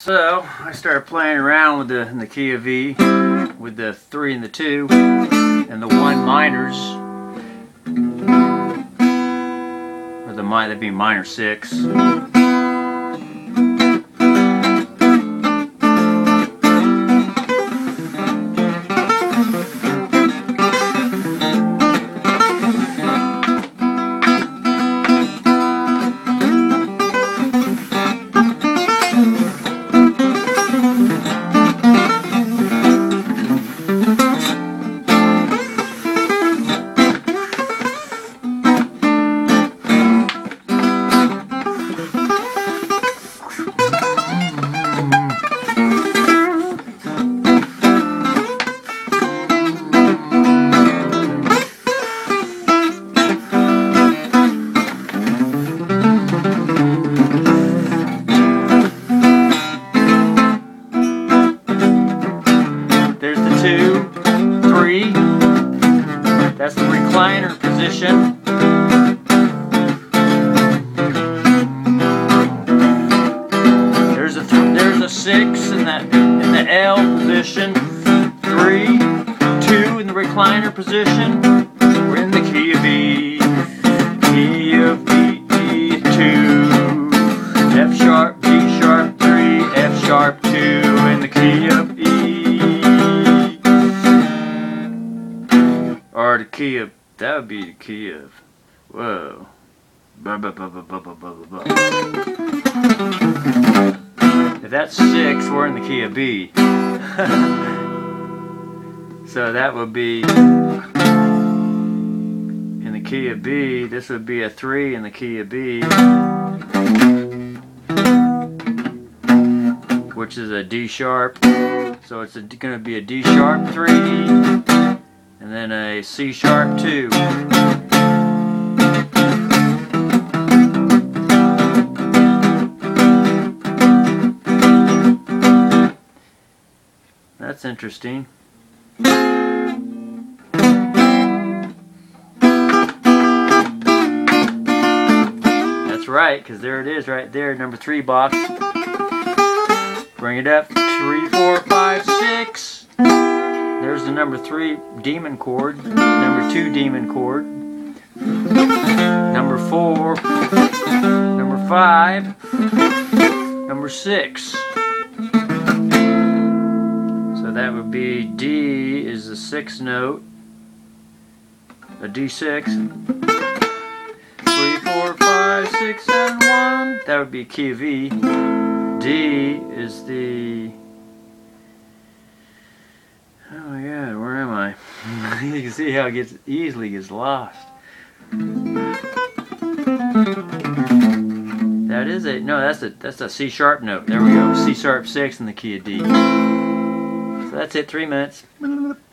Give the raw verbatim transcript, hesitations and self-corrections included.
So I started playing around with the in the key of E with the three and the two and the one minors, or the minor, that'd be minor six. There's the two, three, that's the recliner position. There's a th there's a six in that in the L position, three, two in the recliner position. We're in the key of E, key of E, E two, F sharp, G sharp, three, F sharp, two in the key of E. Or the key of, that would be the key of, whoa. Blah, blah, blah, blah, blah, blah, blah, blah. If that's six, we're in the key of B. So that would be, in the key of B, this would be a three in the key of B, which is a D sharp. So it's going to be a D sharp three. And then a C sharp two. That's interesting. That's right, because there it is right there, number three box. Bring it up, three, four, five, six. There's the number three demon chord, number two demon chord, number four, number five, number six. So that would be D is the sixth note, a D six, three, four, five, six, and one. That would be key of E. D is the, oh my god, where am I? You can see how it gets easily gets lost. That is it. No, that's a that's a C sharp note. There we go. C sharp six in the key of D. So that's it. Three minutes.